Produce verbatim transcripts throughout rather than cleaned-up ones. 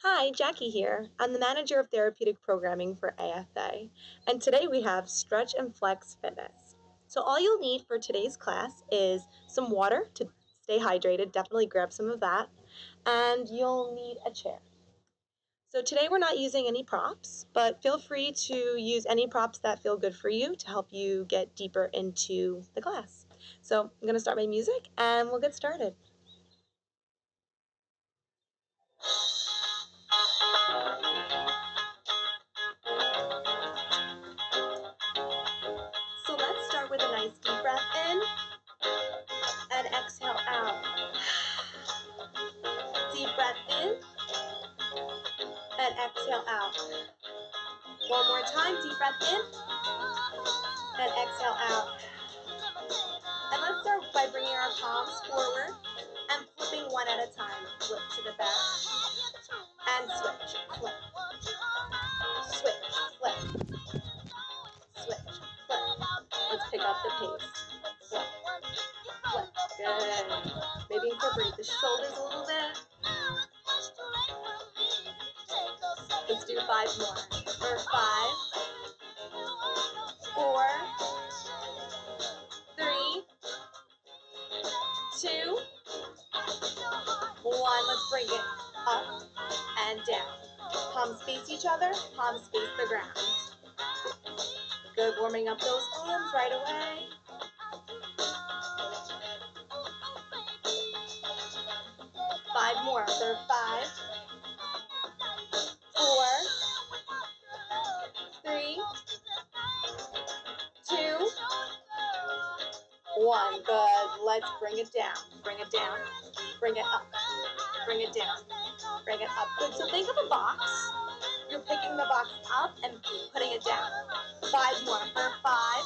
Hi, Jackie here. I'm the manager of therapeutic programming for A F A, and today we have Stretch and Flex Fitness. So all you'll need for today's class is some water to stay hydrated, definitely grab some of that, and you'll need a chair. So today we're not using any props, but feel free to use any props that feel good for you to help you get deeper into the class. So I'm going to start my music and we'll get started. So let's start with a nice deep breath in and exhale out. Deep breath in and exhale out. One more time, deep breath in and exhale out. And let's start by bringing our palms forward and flipping one at a time. Flip to the back and switch, flip, switch, flip, switch, flip. Let's pick up the pace. Flip, flip, good. Maybe incorporate the shoulders a little bit. Let's do five more. For five, four, three, two, one. Let's bring it up and down. Palms face each other, palms face the ground. Good, warming up those arms right away. Five more for five, four, three, two, one. Good. Let's bring it down. Bring it down. Bring it up. Bring it down. Bring it up. Good. So think of a box. You're picking the box up and putting it down. Five more for five,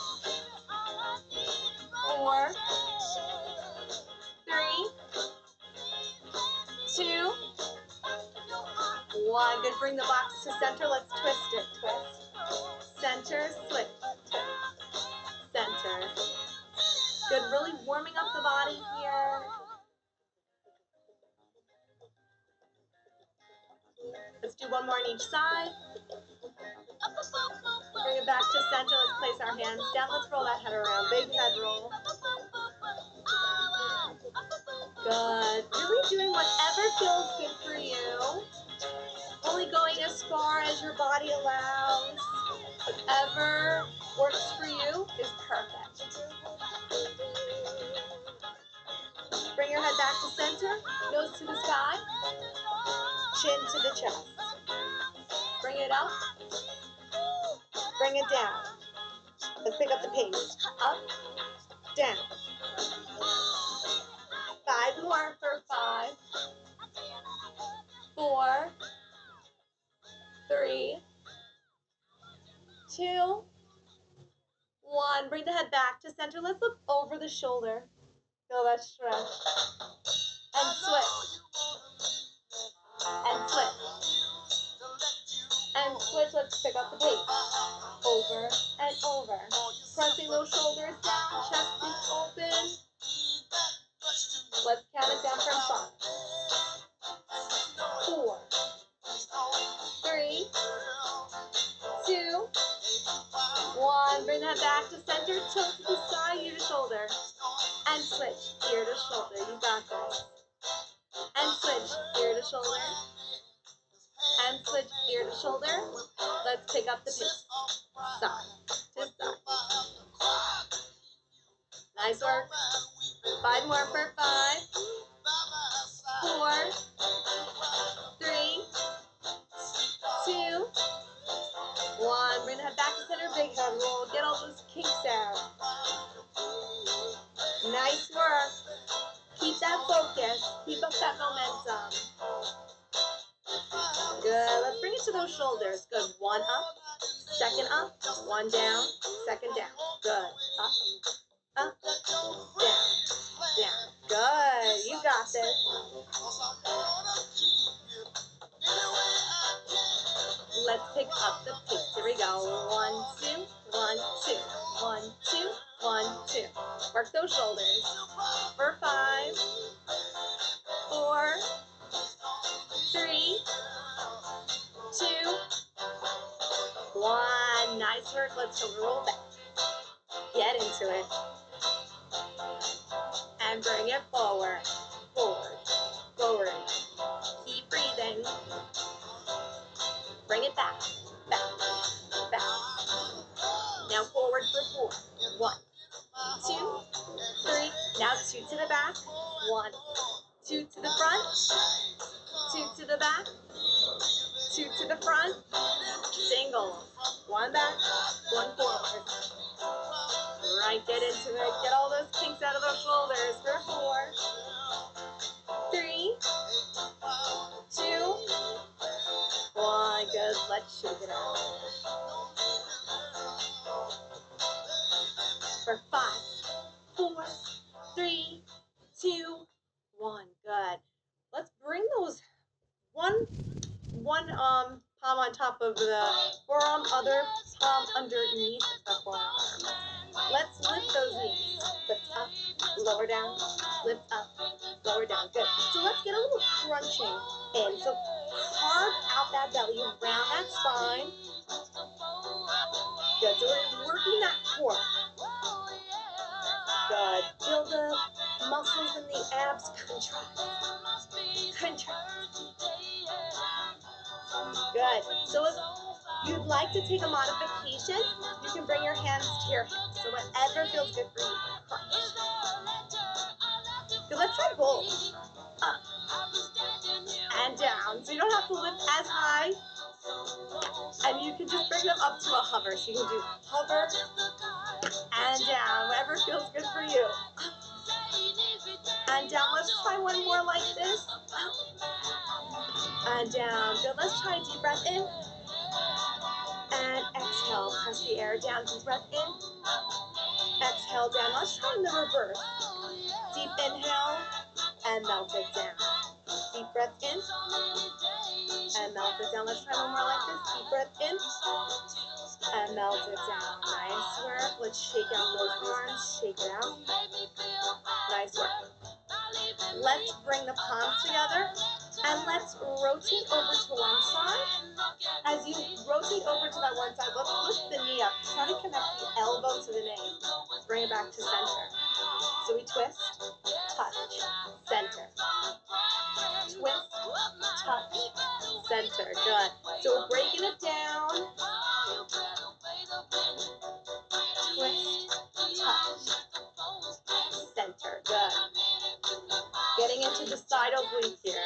four, three, two, one. Good. Bring the box to center. Let's twist it. Twist. Center. Slip. Twist. Center. Good. Really warming up the body here. Let's do one more on each side. Bring it back to center. Let's place our hands down. Let's roll that head around. Big head roll. Good. Really doing whatever feels good for you. Only going as far as your body allows. Whatever works for you is perfect. Bring your head back to center. Nose to the sky. Chin to the chest. Bring it up. Bring it down. Let's pick up the pace. Up, down. Five more for five, four, three, two, one. Bring the head back to center. Let's look over the shoulder. Feel that stretch. And switch. And switch. And switch. Let's pick up the pace. Over and over. Pressing those shoulders down. Chest is open. Let's count it down from five. Four. Three. Two. One. Bring that back to center. Tilt to the side, ear to shoulder. And switch. Ear to shoulder. You got this. And switch. Ear to shoulder. And switch. Ear to shoulder. Let's pick up the pace. Side to side. Nice work. Five more for five, four, three, two, one. Bring the head back to center, big head roll. Get all those kinks out. Nice work. Keep that focus. Keep up that momentum. Good. Let's bring it to those shoulders. Good. One up, second up, one down, second down. Good. Up, up, down. Down. Good. You got this. Let's pick up the pace. Here we go. One, two, one, two, one, two, one, two. Work those shoulders. For five, four, three, forward. Let's roll back. Get into it. And bring it forward. Forward. Forward. Keep breathing. Bring it back. Back. Back. Now forward for four. One. Two. Three. Now two to the back. One. Two to the front. Two to the back. Two to the front. Single. One back. One forward. Right, get into it. Get all those kinks out of those shoulders for four. Three. Two. One. Good. Let's shake it out. For five. Four. Three. Two. One. Good. Let's bring those one one um palm on top of the forearm, other palm underneath the forearm. Let's lift those knees. Lift up, lower down, lift up, lower down. Good. So let's get a little crunching in. So carve out that belly, round that spine. Good. So we're working that core. Good. Feel the muscles in the abs contract. Contract. Good. So if you'd like to take a modification, you can bring your hands to your hips. So whatever feels good for you. Crunch. Good. Let's try both. Up and down. So you don't have to lift as high. And you can just bring them up to a hover. So you can do hover and down. Whatever feels good for you. And down. Let's try one more like this. And down. Good. Let's try a deep breath in. And exhale. Press the air down. Deep breath in. Exhale down. Let's try in the reverse. Deep inhale. And melt it down. Deep breath in. And melt it down. Let's try one more like this. Deep breath in. And melt it down. Nice work. Let's shake out those arms. Shake it out. Nice work. Let's bring the palms together. And let's rotate over to one side. As you rotate over to that one side, let's lift the knee up. Try to connect the elbow to the knee. Bring it back to center. So we twist, touch, center. Twist, touch, center. Good. So we're breaking it down. Twist, touch, center. Good. Getting into the side oblique here.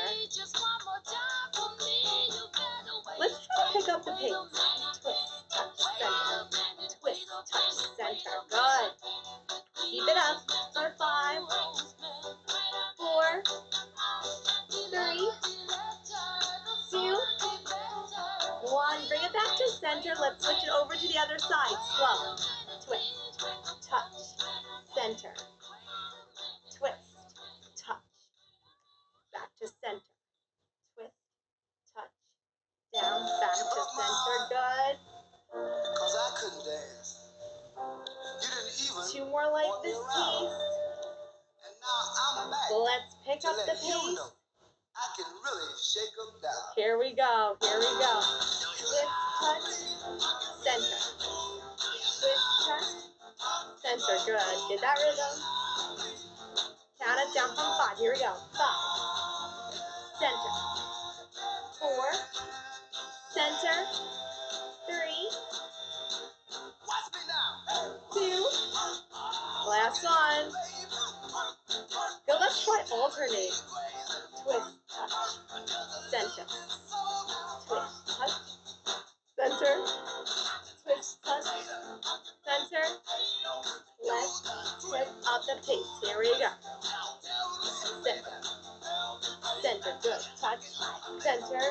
Let's try to pick up the pace. Twist, touch, center. Twist, touch, center. Good. Keep it up for five, four, three, two, one. Bring it back to center. Let's switch it over to the other side. Slow. Twist, touch, center. Twist, touch. Back to center. Twist, touch, down, back to center. Good. Because I couldn't dance. You didn't even. Two more like this piece. And now I'm back. Let's pick to up let the you pace. know I can really shake them down. Here we go. Here we go. Twist, touch, center. Twist, touch, center. Good. Get that rhythm. Count it down from five. Here we go. Five. Center. Four. Center. Three. Watch me now. Two. Last one. Good. Let's try alternate. Twist, touch, center. Twist, touch, center. Twist, touch, center. Let's pick up the pace. Here we go. Center. Center. Good. Touch. Center.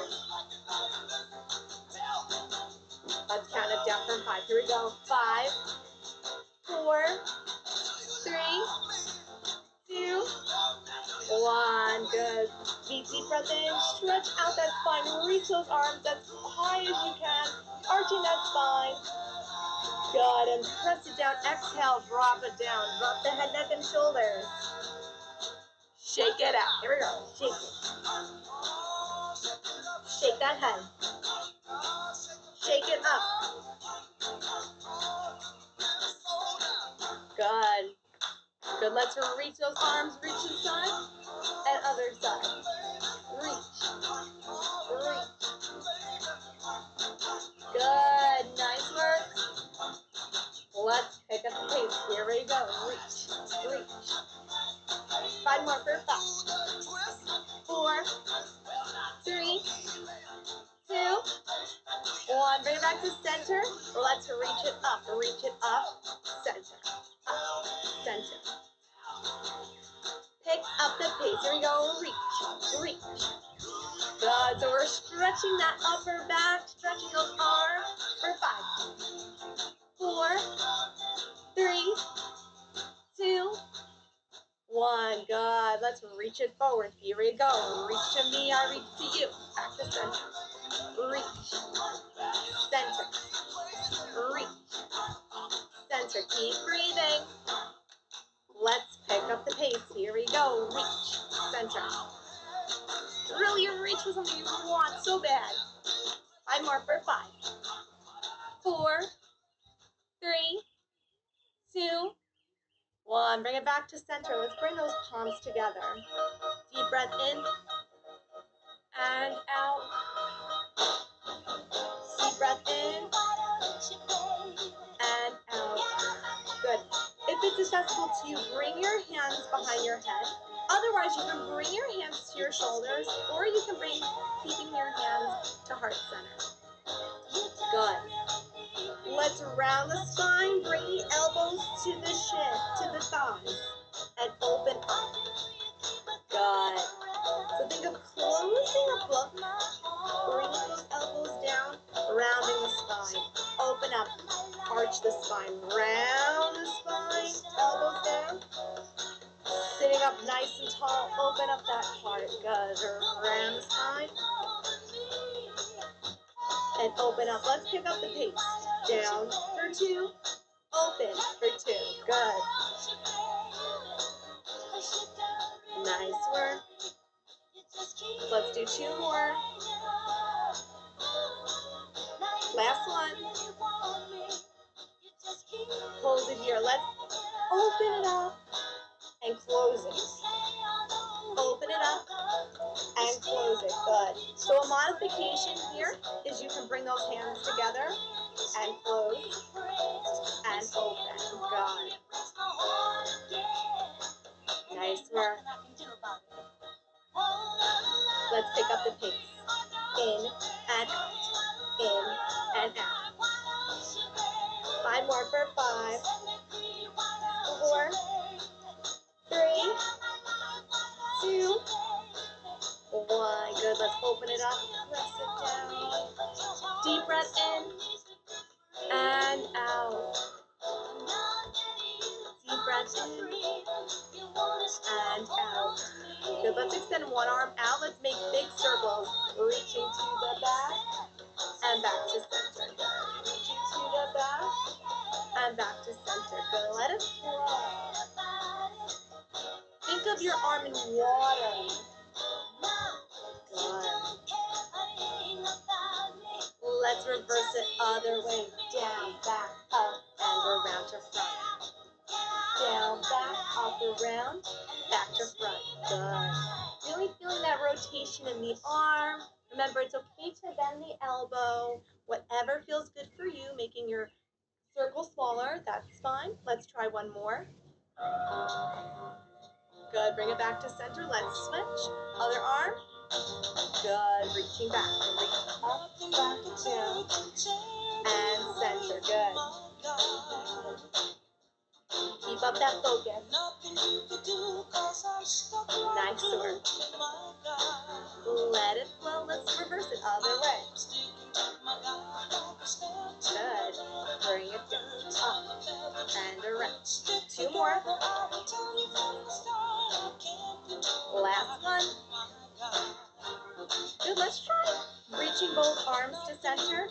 Let's count it down from five. Here we go. Five, four, three, two, one. Good. Deep, deep breath in. Stretch out that spine. Reach those arms as high as you can. Arching that spine. Good. And press it down. Exhale. Drop it down. Drop the head, neck, and shoulders. Shake it out. Here we go. Shake it. Shake that head. Shake it up. Good. Let's reach those arms. Reach to the side and other side. Reach. Reach. Good. Nice work. Let's pick up the pace. Here we go. Reach. Reach. Five more for five. Four. Three. Two. One. Bring it back to center. Let's reach it up. Reach it up. Center. Up. Center. Pick up the pace. Here we go. Reach. Reach. Good. So we're stretching that upper back, stretching those arms for five. Four. Three. Two. One. Good. Let's reach it forward. Here we go. Reach to me. I reach to you. Back to center. Reach. Center. Reach. Center. Keep breathing. Let's pick up the pace. Here we go. Reach. Center. Really reach for something you want so bad. Five more for five. Four. Three. Two. One. Bring it back to center. Let's bring those palms together. Deep breath in and out. Deep breath in and out. Good. If it's accessible to you, bring your hands behind your head. Otherwise, you can bring your hands to your shoulders, or you can bring keeping your hands to heart center. Good. Let's round the spine. Bring the elbows to the shin, to the thighs, and open up. Good. So think of closing a book, bringing those elbows down, rounding the spine. Open up, arch the spine, round the spine, elbows down. Sitting up nice and tall, open up that heart. Good. Round the spine. And open up. Let's pick up the pace. Down for two. Open for two. Good. Nice work. Let's do two more. Last one. Close it here. Let's open it up and close it. Open it up and close it. Good. So a modification here is you can bring those hands together and close and open. Good. Nice work. Let's pick up the pace. In and out. In and out. Five more for five. Four. Three. Two. One. Good. Let's open it up. Press it down. Deep breath in and out. Deep breath in and out. Good. Let's extend one arm out. Let's make big circles. Reaching to the back and back to center. Good. Reaching to the back and back to center. Good. Let it flow. Think of your arm in water. Good. Let's reverse it other way. Down, back, up, and around to front. Down, back, up, around, back to front. Good. Really feeling that rotation in the arm. Remember, it's okay to bend the elbow. Whatever feels good for you, making your circle smaller, that's fine. Let's try one more. Good. Bring it back to center. Let's switch. Other arm. Good. Reaching back. Reach up, back, down, and center. Good. Keep up that focus. Nice work. Let it flow. Let's reverse it other way. Good. Bring it down, up, and around. Two more. Last one. Good. Let's try reaching both arms to center.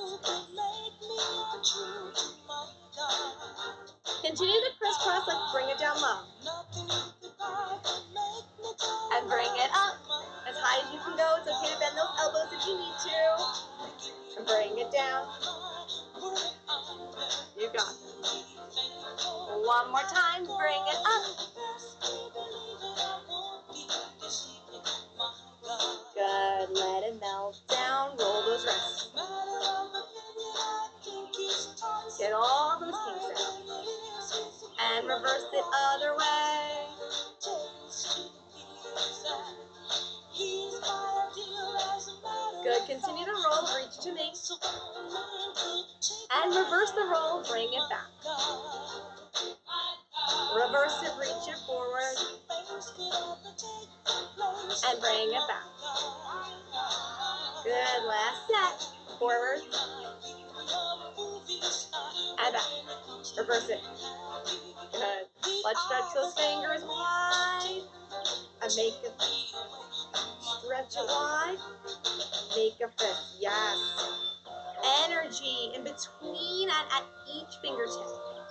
Continue the crisscross. Let's bring it down low. And bring it up. As high as you can go. It's okay to bend those elbows if you need to. And bring it down. You got it. One more time. Bring it up. reverse it other way. Good, continue to roll, reach to me. And reverse the roll, bring it back. Reverse it, reach it forward. And bring it back. Good, last set. Forward. And back. Reverse it. Good. Let's stretch those fingers wide. And make it stretch it wide. Make a fist. Yes. Energy in between and at each fingertip.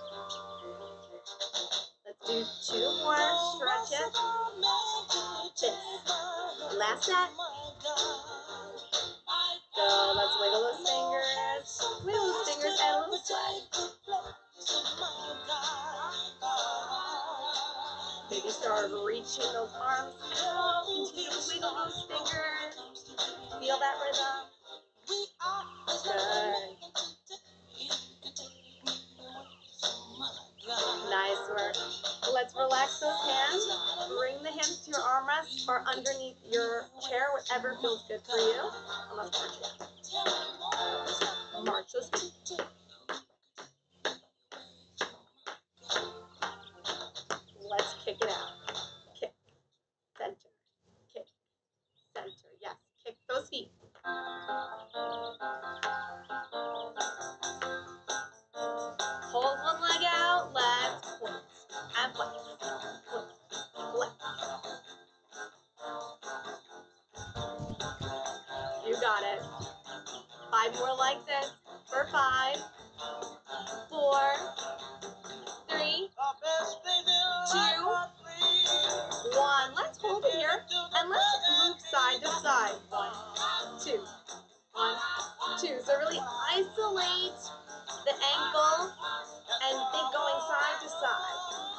Let's do two more. Stretch it. Fist. Last set. Good. Let's wiggle those fingers. Wiggle those fingers and a little sway. Maybe start reaching those arms out. Continue to wiggle those fingers. Feel that rhythm. Good. Nice work. Let's relax those hands. Bring the hands to your armrest or underneath your chair, whatever feels good for you. And let's march it. March those feet. Let's kick it out. Kick. Center. Kick. Center. Yes. Kick those feet. Hold one leg out. Let's point. And flex. Point. Flex. You got it. Five more like this. For five. Four. Three. Two. One. Let's hold it here. And let's move side to side. One. Two. One. Two. So really isolate the ankle and think going side to side.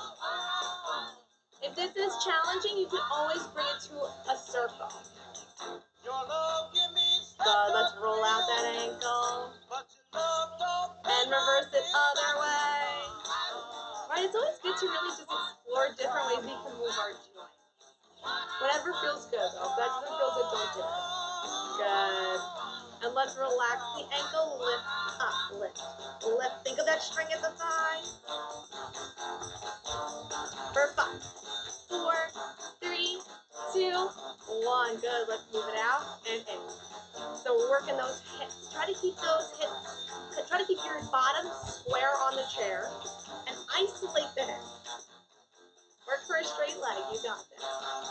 If this is challenging, you can always bring it to a circle. Good. Let's roll out that ankle. And reverse it other way. Right? It's always good to really just explore different ways we can move our joints. Whatever feels good, though. If that doesn't feel good, don't do it. Good. And let's relax the ankle. Lift up. Lift. Lift. Think of that string at the thigh. For five, four, three, two, one. Good. Let's move it out and in. So we're working those hips. Try to keep those hips, try to keep your bottom square on the chair and isolate the hips. Work for a straight leg. You got this.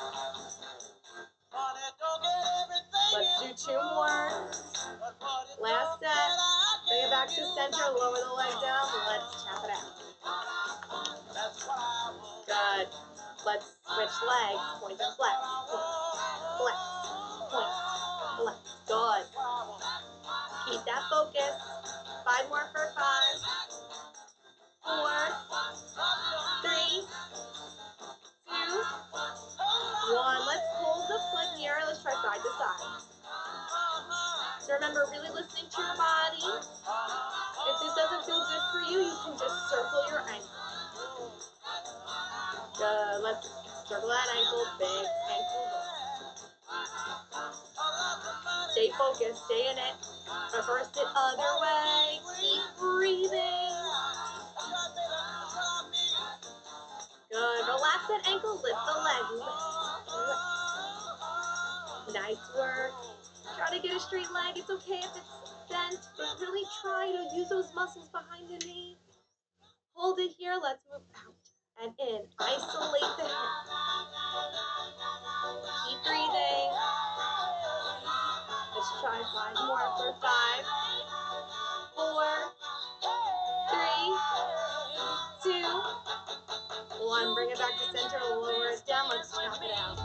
Let's do two more. Last set. Bring it back to center. Lower the leg down. Let's tap it out. Good. Let's switch legs. Point and flex. Flex. Point. Flex. Good. Keep that focus. Five more for five. Four. Three. Two. One. Let's hold the foot here. Let's try side to side. So remember, really listening to your body. If this doesn't feel good for you, you can just circle your ankle. Good. Let's circle that ankle. Big ankle. Stay focused. Stay in it. Reverse it other way. Keep breathing. Good. Relax that ankle. Lift the leg. Lift. Lift. Nice work. Try to get a straight leg. It's okay if it's bent, but really try to use those muscles behind the knee. Hold it here. Let's move out and in. Isolate the hip. Keep breathing. Let's try five more for five, four, three, two, one. Bring it back to center. Lower it down. Let's tap it out.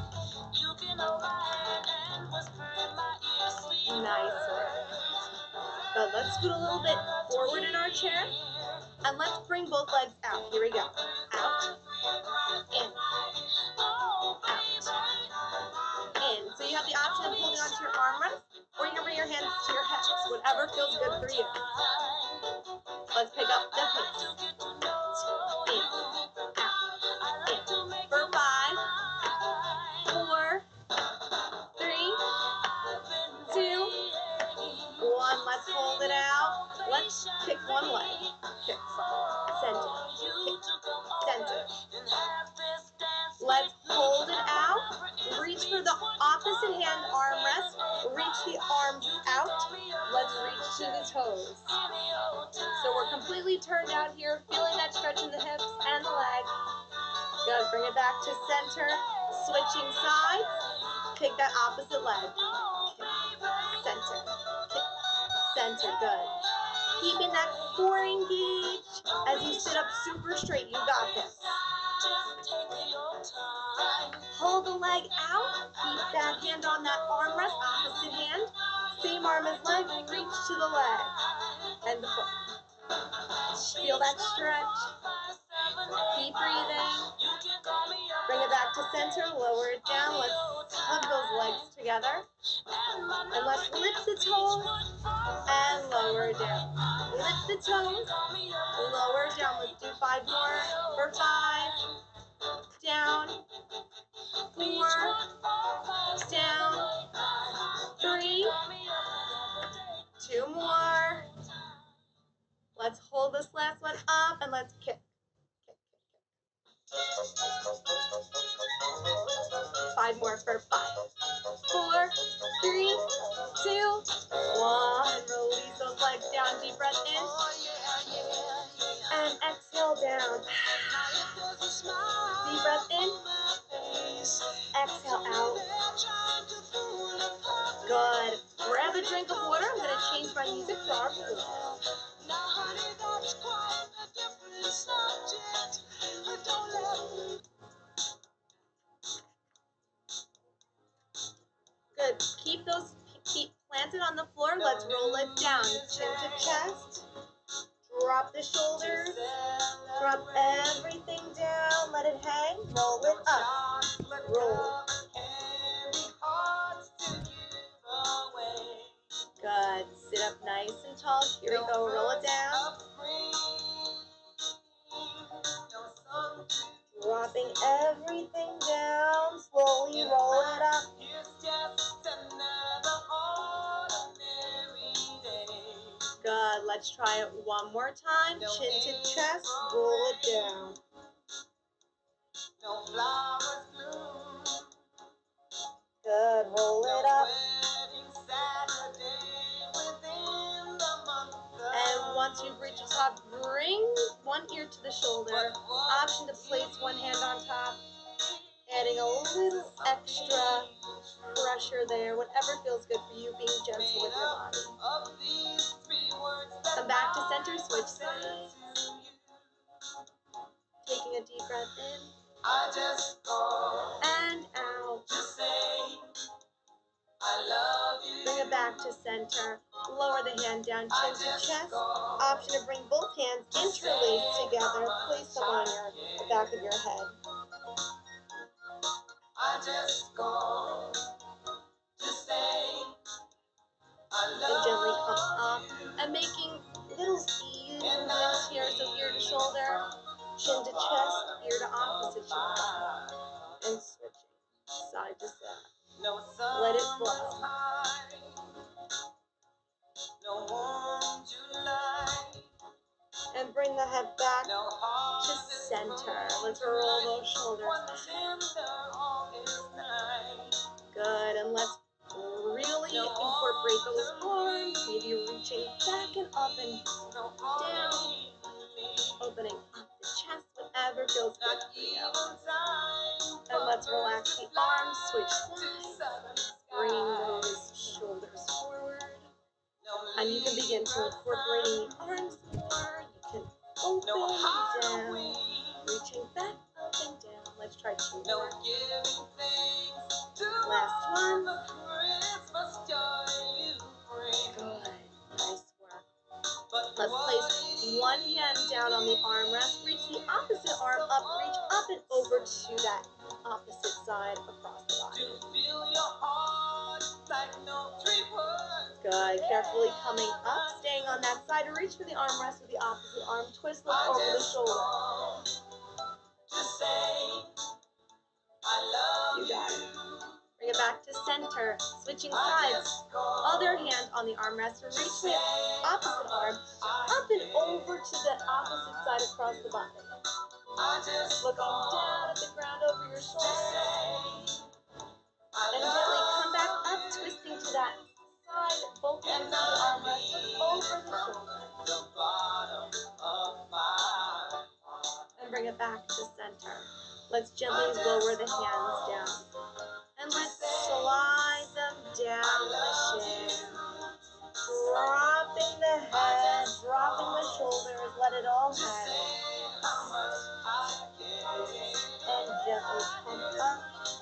Nice work. Good. Let's scoot a little bit forward in our chair. And let's bring both legs out. Here we go. Out. In. Out. In. So you have the option of holding onto your armrest, or you can bring your hands to your hips. Whatever feels good for you. Let's pick up the pace. In. it out. Let's kick one leg. Kick, center, kick, center. Let's hold it out. Reach for the opposite hand armrest. Reach the arms out. Let's reach to the toes. So we're completely turned out here, feeling that stretch in the hips and the leg. Good. Bring it back to center. Switching sides. Kick that opposite leg. Kick, center, kick, center. Good. Keeping that core engaged as you sit up super straight. You got this. Hold the leg out. Keep that hand on that armrest. Opposite hand. Same arm as leg. Reach to the leg. And the foot. Feel that stretch. Keep breathing. Bring it back to center. Lower it down. Let's hug those legs together. And let's lift the toes and lower down. Lift the toes. Lower down. Let's do five more. For five. Down. Four. Down. Three. Two more. Let's hold this last one up and let's kick. Kick, kick, kick. Five more for five. Four, three, two, one. Release those legs down. Deep breath in. And exhale down. Deep breath in. Exhale out. Good. Grab a drink of water. I'm going to change my music for our pool. Good. Keep those feet planted on the floor. Let's roll it down. Chin to chest. Drop the shoulders. Drop everything down. Let it hang. Roll it up. Roll. Good. Sit up nice and tall. Here we go. Roll it down. Dropping everything down. Slowly roll it up. Good. Let's try it one more time. Chin to chest. Roll it down. Good. Roll it up. And once you've reached the top, bring one ear to the shoulder. Option to place one hand on top. Adding a little extra pressure there. Whatever feels good for you, being gentle with your body. Come back to center, switch sides. Taking a deep breath in. And out. Bring it back to center. Lower the hand down, chin to chest. Option to bring both hands interlaced together. Place them on your, the back of your head. And gently come up and making little ease movements here. So ear to shoulder, chin to chest, ear to opposite shoulder. And switching side to side. Let it flow. And bring the head back to center. Let's roll those shoulders back. Good. And let's really incorporate those arms. Maybe reaching back and up and down. Opening up the chest, whatever feels good for you. And let's relax the arms. Switch sides. Bring those shoulders forward. And you can begin to incorporate the arms more. You can open down, reaching back, up and down. Let's try two more. Last one. Good. Nice work. Let's place one hand down on the armrest. Reach the opposite arm up. Reach up and over to that opposite side across the body. Good. Carefully coming up, staying on that side. Reach for the armrest with the opposite arm. Twist, look over the shoulder. You got it. Bring it back to center. Switching sides. Other hand on the armrest. And reach the opposite arm up and over to the opposite side across the body. Looking down at the ground over your shoulder. And gently come back up, twisting to that side. Both ends of the armrest. Look over the shoulder. And bring it back to center. Let's gently lower the hands down. And let's slide them down the shin. Dropping the head, dropping the shoulders, let it all hang. And gently come up.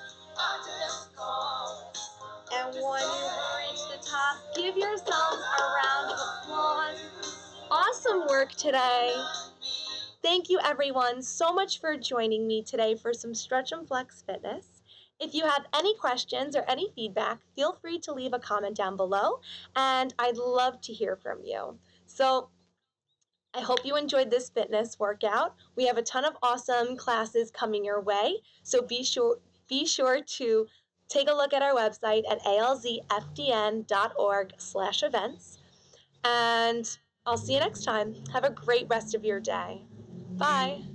And when you reach the top, give yourselves a round of applause. Awesome work today. Thank you everyone so much for joining me today for some Stretch and Flex Fitness. If you have any questions or any feedback, feel free to leave a comment down below, and I'd love to hear from you. So I hope you enjoyed this fitness workout. We have a ton of awesome classes coming your way, so be sure, be sure to take a look at our website at alzfdn.org slash events, and I'll see you next time. Have a great rest of your day. Bye.